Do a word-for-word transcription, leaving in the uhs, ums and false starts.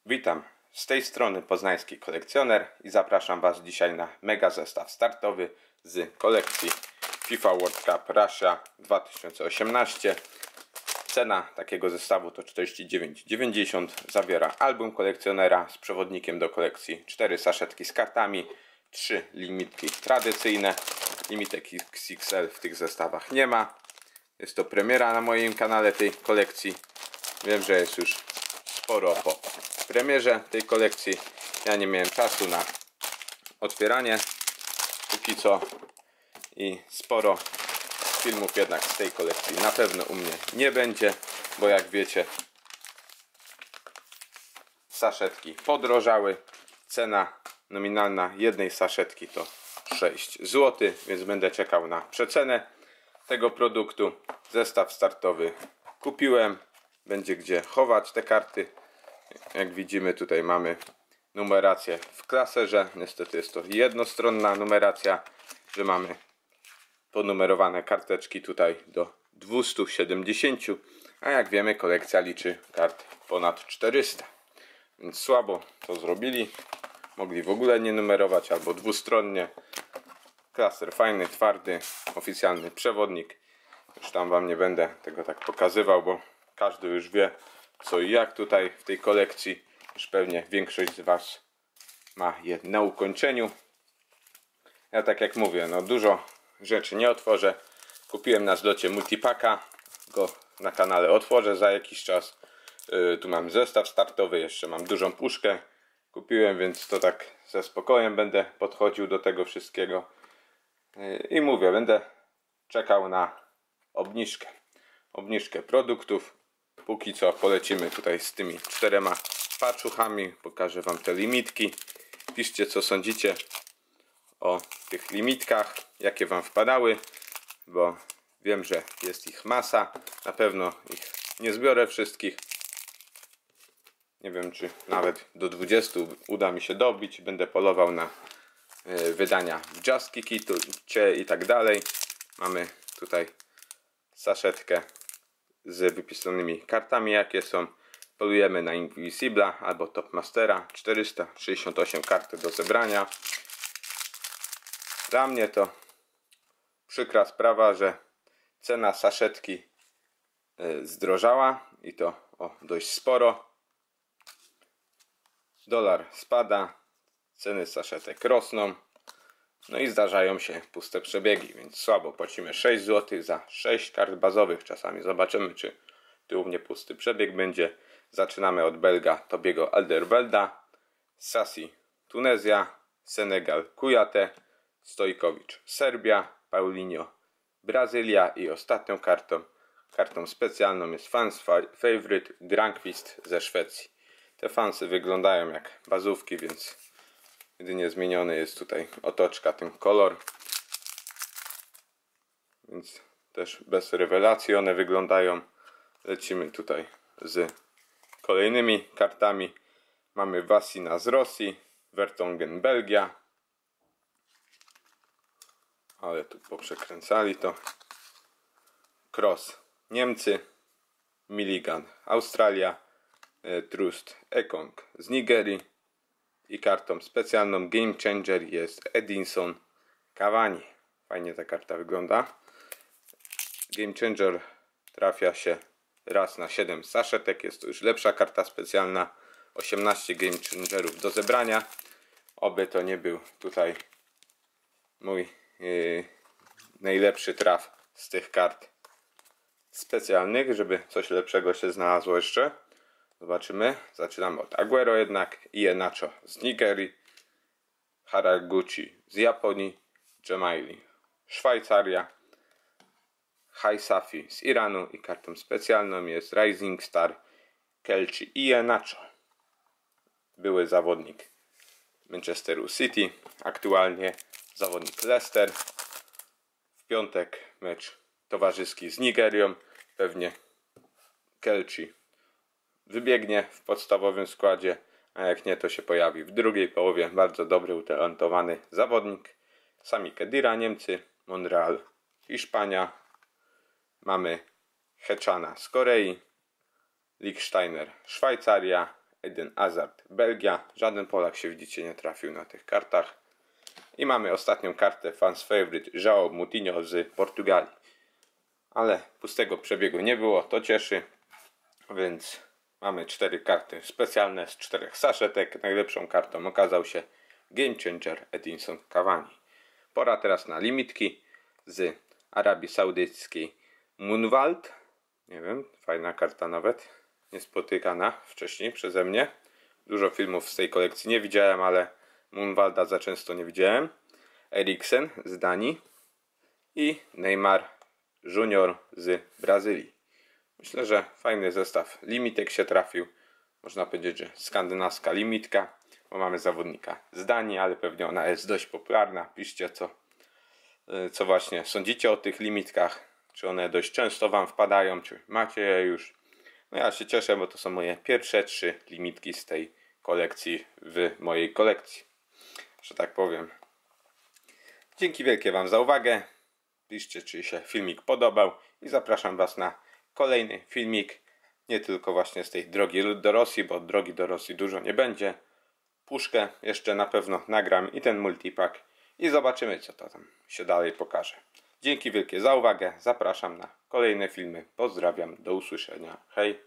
Witam, z tej strony poznański kolekcjoner i zapraszam Was dzisiaj na mega zestaw startowy z kolekcji FIFA World Cup Russia dwa tysiące osiemnaście. Cena takiego zestawu to czterdzieści dziewięć dziewięćdziesiąt. Zawiera album kolekcjonera z przewodnikiem do kolekcji, cztery saszetki z kartami, trzy limitki tradycyjne. Limitek X X L w tych zestawach nie ma. Jest to premiera na moim kanale tej kolekcji. Wiem, że jest już sporo po premierze tej kolekcji. Ja nie miałem czasu na otwieranie póki co i sporo filmów jednak z tej kolekcji na pewno u mnie nie będzie, bo jak wiecie, saszetki podrożały. Cena nominalna jednej saszetki to sześć złotych, więc będę czekał na przecenę tego produktu. Zestaw startowy kupiłem, będzie gdzie chować te karty. Jak widzimy, tutaj mamy numerację w klaserze. Niestety jest to jednostronna numeracja, że mamy ponumerowane karteczki tutaj do dwustu siedemdziesięciu, a jak wiemy, kolekcja liczy kart ponad czterysta, więc słabo to zrobili. Mogli w ogóle nie numerować albo dwustronnie. Klaser fajny, twardy, oficjalny przewodnik. Już tam Wam nie będę tego tak pokazywał, bo każdy już wie co i jak tutaj w tej kolekcji. Już pewnie większość z Was ma je na ukończeniu. Ja tak jak mówię, no dużo rzeczy nie otworzę. Kupiłem na zlocie multipaka, go na kanale otworzę za jakiś czas. Yy, tu mam zestaw startowy, jeszcze mam dużą puszkę. Kupiłem, więc to tak ze spokojem będę podchodził do tego wszystkiego. Yy, I mówię, będę czekał na obniżkę. Obniżkę produktów. Póki co polecimy tutaj z tymi czterema paczuchami. Pokażę Wam te limitki. Piszcie co sądzicie o tych limitkach, jakie Wam wpadały, bo wiem, że jest ich masa. Na pewno ich nie zbiorę wszystkich. Nie wiem, czy nawet do dwudziestu uda mi się dobić. Będę polował na y, wydania w Just Kicie i tak dalej. Mamy tutaj saszetkę z wypisanymi kartami, jakie są. Polujemy na Invisibla albo Top Mastera. czterysta sześćdziesiąt osiem kart do zebrania. Dla mnie to przykra sprawa, że cena saszetki zdrożała i to o, dość sporo. Dolar spada, ceny saszetek rosną, no i zdarzają się puste przebiegi, więc słabo. Płacimy sześć złotych za sześć kart bazowych. Czasami zobaczymy, czy tu u mnie pusty przebieg będzie. Zaczynamy od Belga Tobiego Alderweirelda, Sassi Tunezja, Senegal Kouyaté, Stojkowicz Serbia, Paulinho Brazylia i ostatnią kartą, kartą specjalną jest Fans Favorite Granqvist ze Szwecji. Te fansy wyglądają jak bazówki, więc jedynie zmieniony jest tutaj otoczka, ten kolor, więc też bez rewelacji one wyglądają. Lecimy tutaj z kolejnymi kartami. Mamy Wasina z Rosji, Vertonghen Belgia, ale tu poprzekręcali to, Cross Niemcy, Milligan Australia, Trust Ekong z Nigerii i kartą specjalną Game Changer jest Edinson Cavani. Fajnie ta karta wygląda. Game Changer trafia się raz na siedem saszetek. Jest to już lepsza karta specjalna. osiemnaście Game Changerów do zebrania. Oby to nie był tutaj mój yy, najlepszy traf z tych kart specjalnych, żeby coś lepszego się znalazło jeszcze. Zobaczymy. Zaczynamy od Aguero jednak. Iheanacho z Nigerii, Haraguchi z Japonii, Jemaili Szwajcaria, Haisafi z Iranu i kartą specjalną jest Rising Star Kelchi Iheanacho. Były zawodnik Manchesteru City, aktualnie zawodnik Leicester. W piątek mecz towarzyski z Nigerią. Pewnie Kelchi wybiegnie w podstawowym składzie, a jak nie, to się pojawi w drugiej połowie. Bardzo dobry, utalentowany zawodnik. Sami Khedira Niemcy, Monreal Hiszpania. Mamy Hechana z Korei, Lichtsteiner Szwajcaria, Eden Hazard, Belgia. Żaden Polak się, widzicie, nie trafił na tych kartach. I mamy ostatnią kartę Fans Favorite João Moutinho z Portugalii. Ale pustego przebiegu nie było, to cieszy. Więc mamy cztery karty specjalne z czterech saszetek. Najlepszą kartą okazał się Game Changer Edinson Cavani. Pora teraz na limitki z Arabii Saudyjskiej. Munwald. Nie wiem, fajna karta nawet. Niespotykana wcześniej przeze mnie. Dużo filmów z tej kolekcji nie widziałem, ale Munwalda za często nie widziałem. Eriksen z Danii. I Neymar Junior z Brazylii. Myślę, że fajny zestaw limitek się trafił. Można powiedzieć, że skandynawska limitka. Bo mamy zawodnika z Danii, ale pewnie ona jest dość popularna. Piszcie, co, co właśnie sądzicie o tych limitkach. Czy one dość często wam wpadają, czy macie je już. No ja się cieszę, bo to są moje pierwsze trzy limitki z tej kolekcji w mojej kolekcji, że tak powiem. Dzięki wielkie wam za uwagę. Piszcie, czy się filmik podobał i zapraszam was na kolejny filmik. Nie tylko właśnie z tej drogi do Rosji, bo drogi do Rosji dużo nie będzie. Puszkę jeszcze na pewno nagram i ten multipack i zobaczymy, co to tam się dalej pokaże. Dzięki wielkie za uwagę. Zapraszam na kolejne filmy. Pozdrawiam. Do usłyszenia. Hej.